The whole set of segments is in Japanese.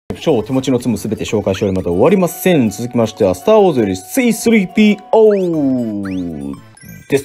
手持ちのツムすべて紹介しておりまで終わりません。続きましては、スター・ウォーズより C3PO です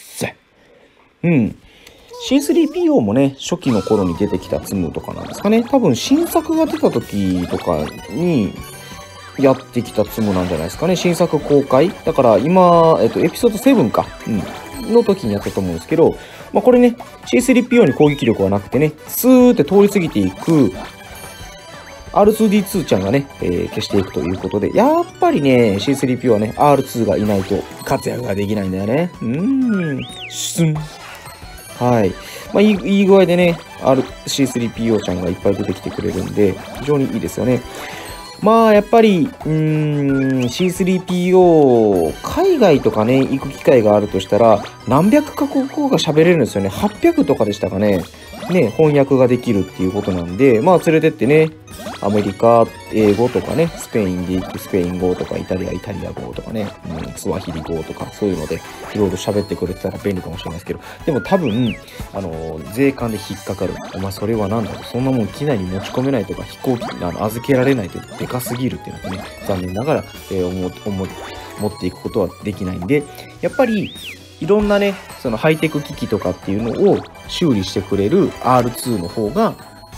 。C3PO もね、初期の頃に出てきたツムとかなんですかね。多分新作が出た時とかにやってきたツムなんじゃないですかね。新作公開。だから今、エピソード7か。の時にやったと思うんですけど、これね、C3PO に攻撃力はなくてね、スーって通り過ぎていく、R2D2 ちゃんがね、消していくということで、やっぱりね、C3PO はね、R2 がいないと活躍ができないんだよね。シュン。はい。いい具合でね、C3PO ちゃんがいっぱい出てきてくれるんで、非常にいいですよね。やっぱり、C3PO、海外とかね、行く機会があるとしたら、何百カ国語が喋れるんですよね。800とかでしたかね。翻訳ができるっていうことなんで、連れてってね、アメリカ英語とかね、スペインで行くスペイン語とか、イタリア語とかね、スワヒリ語とか、そういうので、いろいろ喋ってくれてたら便利かもしれないですけど、でも多分、税関で引っかかる。お前それは何だろう、そんなもん機内に持ち込めないとか、飛行機に預けられないとでかすぎるっていうのはね、残念ながら、持っていくことはできないんで、やっぱり、いろんなね、そのハイテク機器とかっていうのを修理してくれる R2 の方が、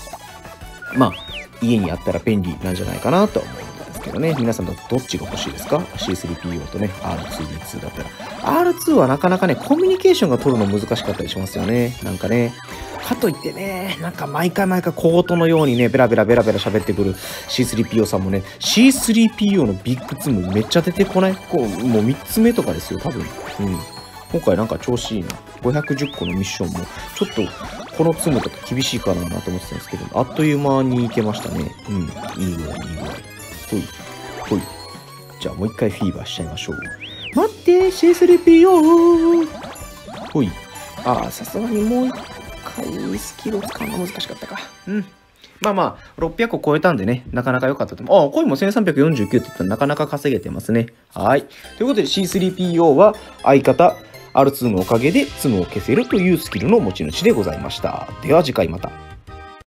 家にあったら便利なんじゃないかなとは思うんですけどね。皆さんどっちが欲しいですか？ C3PO とね、R2D2 だったら。R2 はなかなかね、コミュニケーションが取るの難しかったりしますよね。なんかね。かといってね、なんか毎回小言のようにね、ベラベラ喋ってくる C3PO さんもね、C3PO のビッグツムめっちゃ出てこない？もう3つ目とかですよ、多分。今回なんか調子いいな。510個のミッションも、ちょっとこのツムだと厳しいかなと思ってたんですけど、あっという間にいけましたね。いい具合。ほい。じゃあもう一回フィーバーしちゃいましょう。待って、C3PO! ほい。さすがにもう一回スキルを使うの難しかったか。600個超えたんでね、なかなか良かったと思う。コインも1349って言ったらなかなか稼げてますね。はい。ということで C3PO は相方、R2 のおかげでツムを消せるというスキルの持ち主でございました。では次回また。